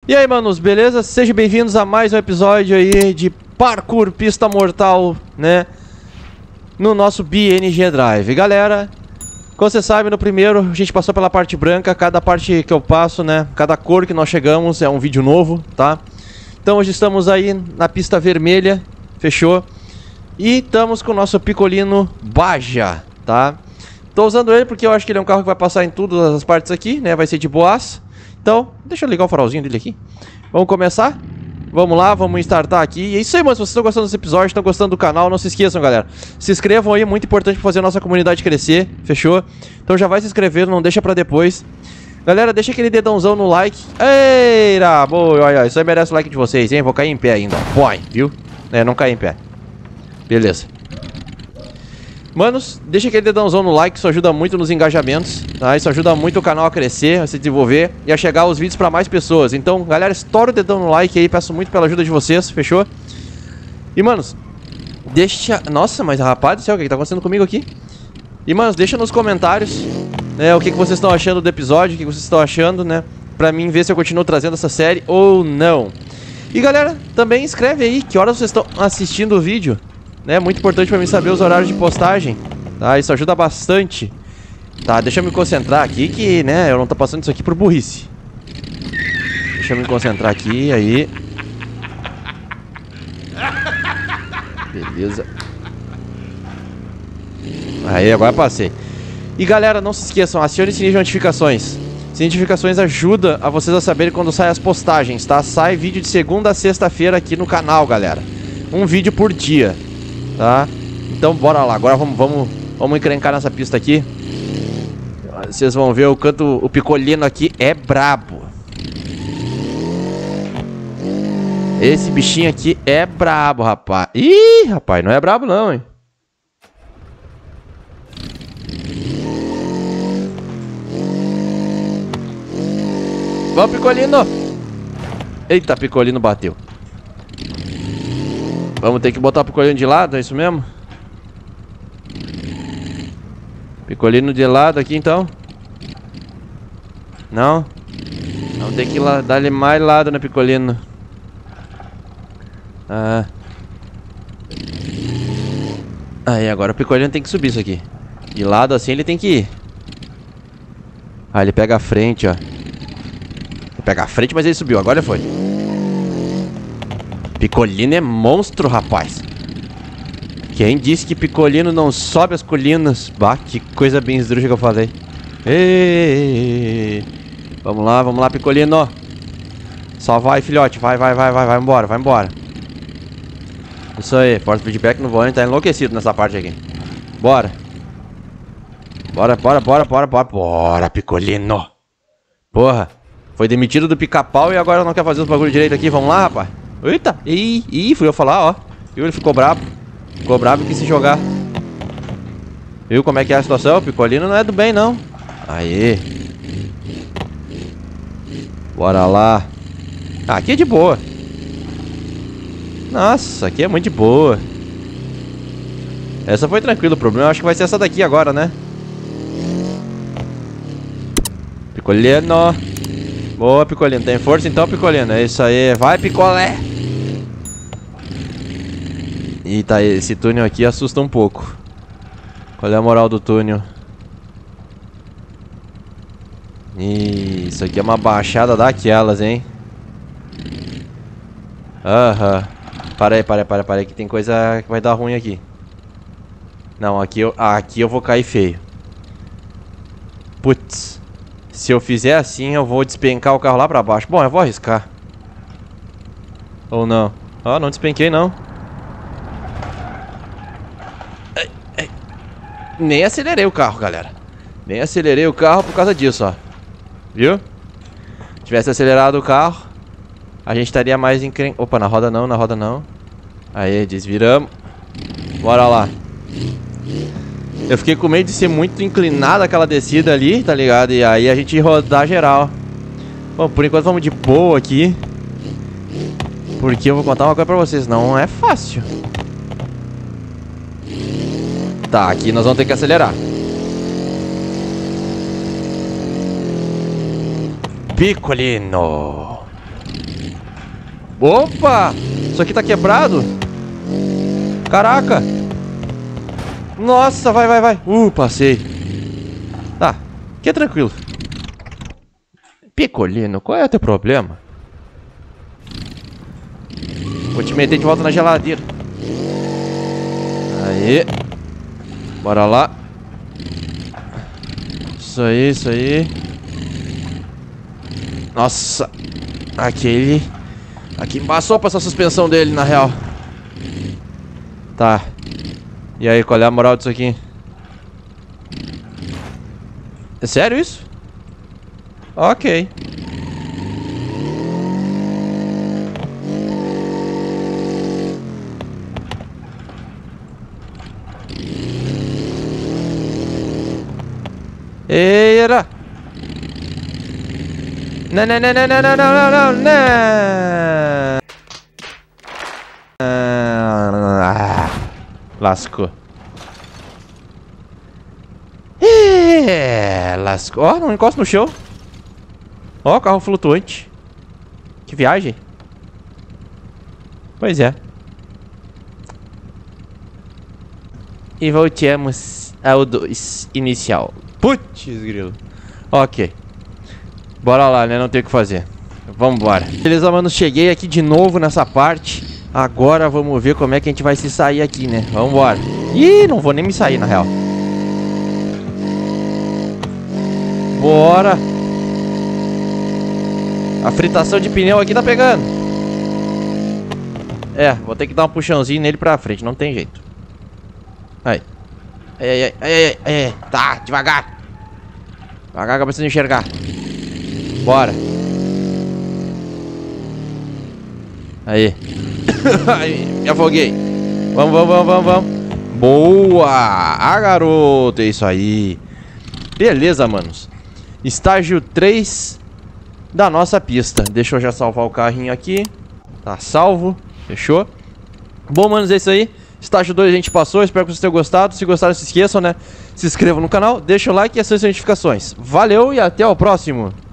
E aí, manos, beleza? Sejam bem-vindos a mais um episódio aí de Parkour Pista Mortal, né? No nosso BNG Drive. Galera, como você sabe, no primeiro a gente passou pela parte branca. Cada parte que eu passo, né? Cada cor que nós chegamos é um vídeo novo, tá? Então hoje estamos aí na pista vermelha, fechou? E estamos com o nosso Picolino Baja, tá? Tô usando ele porque eu acho que ele é um carro que vai passar em todas as partes aqui, né? Vai ser de boas. Então, deixa eu ligar o farolzinho dele aqui. Vamos começar? Vamos lá, vamos startar aqui. E é isso aí, mano. Se vocês estão gostando desse episódio, estão gostando do canal, não se esqueçam, galera. Se inscrevam aí, muito importante pra fazer a nossa comunidade crescer. Fechou? Então já vai se inscrevendo, não deixa pra depois. Galera, deixa aquele dedãozão no like. Eita, boa, olha, isso aí merece o like de vocês, hein? Vou cair em pé ainda. Põe, viu? É, não cair em pé. Beleza. Manos, deixa aquele dedãozão no like, isso ajuda muito nos engajamentos, tá? Isso ajuda muito o canal a crescer, a se desenvolver e a chegar os vídeos pra mais pessoas. Então, galera, estoura o dedão no like aí, peço muito pela ajuda de vocês, fechou? E, manos, deixa... Nossa, mas rapaz do céu, o que tá acontecendo comigo aqui? E, manos, deixa nos comentários, né, o que vocês estão achando do episódio, o que vocês estão achando, né? Pra mim ver se eu continuo trazendo essa série ou não. E, galera, também escreve aí que horas vocês estão assistindo o vídeo. É muito importante pra mim saber os horários de postagem, tá? Isso ajuda bastante. Tá, deixa eu me concentrar aqui que, né, eu não tô passando isso aqui por burrice. Deixa eu me concentrar aqui, aí. Beleza. Aí, agora passei. E galera, não se esqueçam, acione o sininho de notificações. Sininho de notificações ajuda a vocês a saberem quando saem as postagens, tá? Sai vídeo de segunda a sexta-feira aqui no canal, galera. Um vídeo por dia. Tá? Então bora lá, agora vamos encrencar nessa pista aqui. Vocês vão ver o quanto o Picolino aqui é brabo. Esse bichinho aqui é brabo, rapaz. Ih, rapaz, não é brabo não, hein? Vamos, Picolino. Eita, Picolino bateu. Vamos ter que botar o Picolino de lado, é isso mesmo? Picolino de lado aqui, então? Não? Vamos ter que dar-lhe mais lado no Picolino. Ah. Aí, agora o Picolino tem que subir isso aqui. De lado assim ele tem que ir. Ah, ele pega a frente, ó. Ele pega a frente, mas ele subiu, agora foi. Picolino é monstro, rapaz. Quem disse que Picolino não sobe as colinas? Bah, que coisa bem esdrúxula que eu falei. Ei. Vamos lá, Picolino. Só vai, filhote. Vai embora, vai embora. Isso aí, force feedback no volante tá enlouquecido nessa parte aqui. Bora. Bora, Picolino. Porra, foi demitido do pica-pau e agora não quer fazer os bagulho direito aqui. Vamos lá, rapaz. Eita, ih, fui eu falar, ó. Viu, ele ficou brabo. Ficou brabo e quis se jogar. Viu como é que é a situação? O Picolino não é do bem, não. Aê. Bora lá. Ah, aqui é de boa. Nossa, aqui é muito de boa. Essa foi tranquila, o problema eu acho que vai ser essa daqui agora, né? Picolino. Boa, Picolino. Tem força então, Picolino? É isso aí. Vai, picolé! Eita, esse túnel aqui assusta um pouco. Qual é a moral do túnel? Isso aqui é uma baixada daquelas, hein? Aham. Para aí, que tem coisa que vai dar ruim aqui. Não, aqui eu vou cair feio. Putz. Se eu fizer assim, eu vou despencar o carro lá pra baixo. Bom, eu vou arriscar. Ou não? Ó, não despenquei, não. Nem acelerei o carro, galera. Nem acelerei o carro por causa disso, ó. Viu? Se tivesse acelerado o carro, a gente estaria mais Opa, na roda não. Aí, desviramos. Bora lá. Eu fiquei com medo de ser muito inclinada aquela descida ali, tá ligado? E aí a gente rodar geral. Bom, por enquanto vamos de boa aqui. Porque eu vou contar uma coisa pra vocês, não é fácil. Tá, aqui nós vamos ter que acelerar. Picolino. Opa! Isso aqui tá quebrado? Caraca! Nossa, vai. Passei. Tá, que é tranquilo. Picolino, qual é o teu problema? Vou te meter de volta na geladeira. Aí. Bora lá. Isso aí. Nossa. Aqui embaçou pra essa suspensão dele, na real. Tá. E aí, qual é a moral disso aqui? É sério isso? Ok. Eira! Não. Lascou. Lascou. Ó, não encosta no chão. Ó, carro flutuante. Que viagem. Pois é. E voltamos ao 2 inicial. Putz, grilo. Ok. Bora lá, né? Não tem o que fazer. Vambora. Beleza, mano. Cheguei aqui de novo nessa parte. Agora vamos ver como é que a gente vai se sair aqui, né? Vambora. Ih, não vou nem me sair, na real. Bora. A fritação de pneu aqui tá pegando. É, vou ter que dar um puxãozinho nele pra frente. Não tem jeito. Aí. Aí. Tá, devagar. Devagar que eu preciso enxergar. Bora. Aí. Aí, me afoguei. Vamos. Boa! Ah, garoto, é isso aí. Beleza, manos. Estágio 3 da nossa pista. Deixa eu já salvar o carrinho aqui. Tá salvo. Fechou? Bom, manos, é isso aí. Estágio 2 a gente passou. Espero que vocês tenham gostado. Se gostaram, não se esqueçam, né? Se inscrevam no canal, deixa o like e ativem as notificações. Valeu e até o próximo.